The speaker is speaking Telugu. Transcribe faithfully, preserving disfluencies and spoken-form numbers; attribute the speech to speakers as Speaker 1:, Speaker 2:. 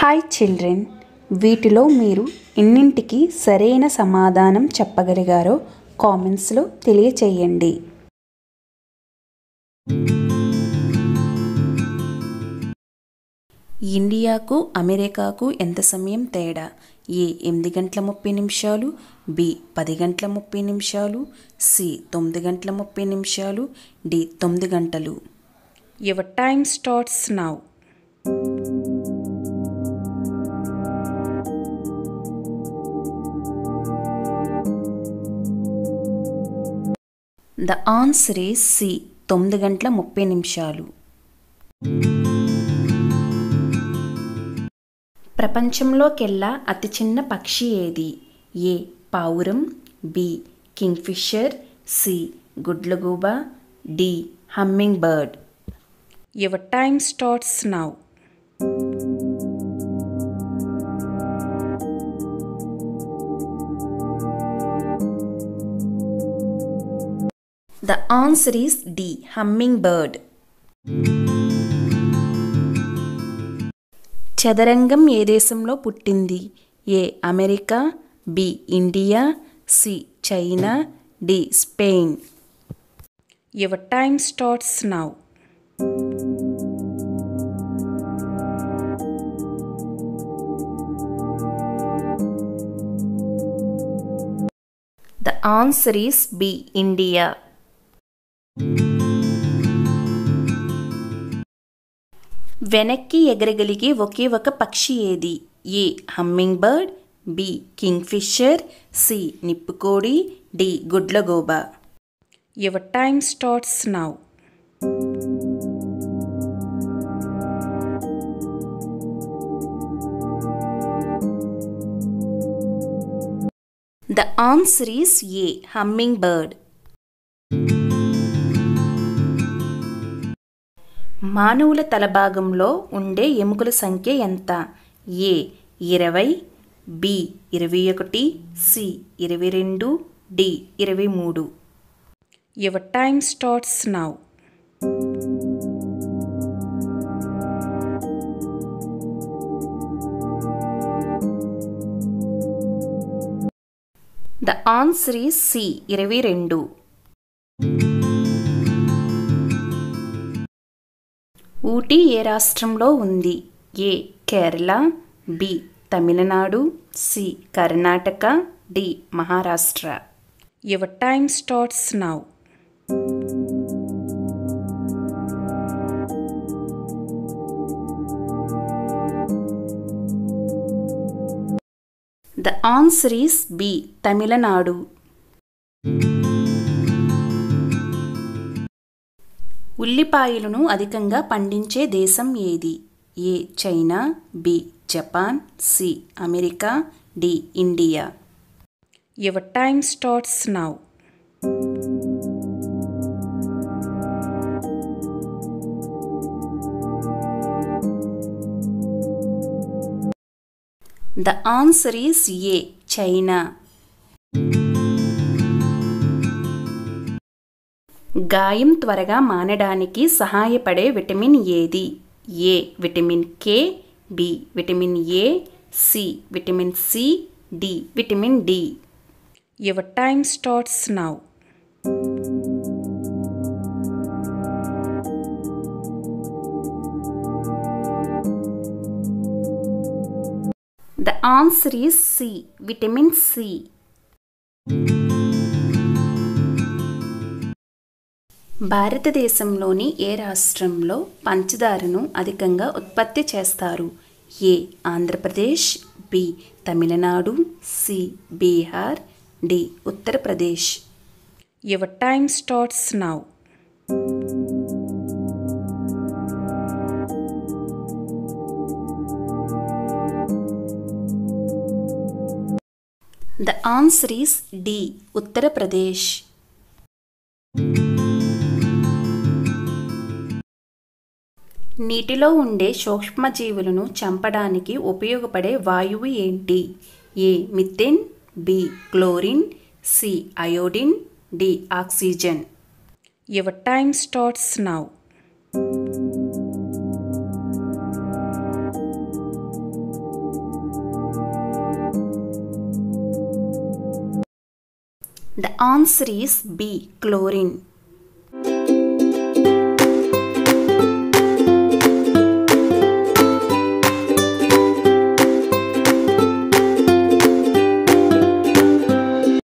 Speaker 1: హాయ్ చిల్డ్రన్, వీటిలో మీరు ఎన్నింటికి సరైన సమాధానం చెప్పగలిగారో కామెంట్స్లో తెలియచేయండి. ఇండియాకు అమెరికాకు ఎంత సమయం తేడా? ఏ ఎనిమిది గంటల ముప్పై నిమిషాలు, బి పది గంటల ముప్పై నిమిషాలు, సి తొమ్మిది గంటల ముప్పై నిమిషాలు, డి తొమ్మిది గంటలు. Your time starts now. The answer is C తొమ్మిది గంటల ముప్పై నిమిషాలు. ప్రపంచంలోకెల్లా అతి చిన్న పక్షి ఏది? ఏ పావురం, బి కింగ్ఫిషర్, సి గుడ్లగూబ, D hummingbird. Your time starts now. The answer is D hummingbird. చదరంగం ఏ దేశంలో పుట్టింది? A America, B India, C China, D Spain. Your time starts now. The answer is B India. వెనక్కి ఎగరగలిగే ఒకే ఒక పక్షి ఏది? A hummingbird, B kingfisher, C నిప్పుకోడి, డి గుడ్లగూబ. Your time starts now. The answer is A hummingbird. మానవుల తలభాగంలో ఉండే ఎముకల సంఖ్య ఎంత? ఏ ఇరవై, బి ఇరవై ఒకటి, సి ఇరవై రెండు, డి ఇరవై మూడు. Your time starts now. The answer is C ఇరవై రెండు. ఊటీ ఏ రాష్ట్రంలో ఉంది? A Kerala, B Tamil Nadu, C Karnataka, D Maharashtra. Your time starts now. The answer is B Tamil Nadu. ఉల్లిపాయలను అధికంగా పండించే దేశం ఏది? A China, B Japan, C America, D India. Your time starts now. The answer is A China. గాయం త్వరగా మానడానికి సహాయపడే విటమిన్ ఏది? A vitamin K, B vitamin A, C vitamin C, D vitamin D. Your time starts now. The answer is C vitamin C. భారతదేశంలోని ఏ రాష్ట్రంలో పంచదారను అధికంగా ఉత్పత్తి చేస్తారు? A Andhra Pradesh, B Tamil Nadu, C Bihar, D Uttar Pradesh. Your time starts now. The answer is D Uttar Pradesh. నీటిలో ఉండే సూక్ష్మజీవులను చంపడానికి ఉపయోగపడే వాయువు ఏంటి? A methane, B chlorine, C iodine, D oxygen. Your time starts now. The answer is B. Chlorine.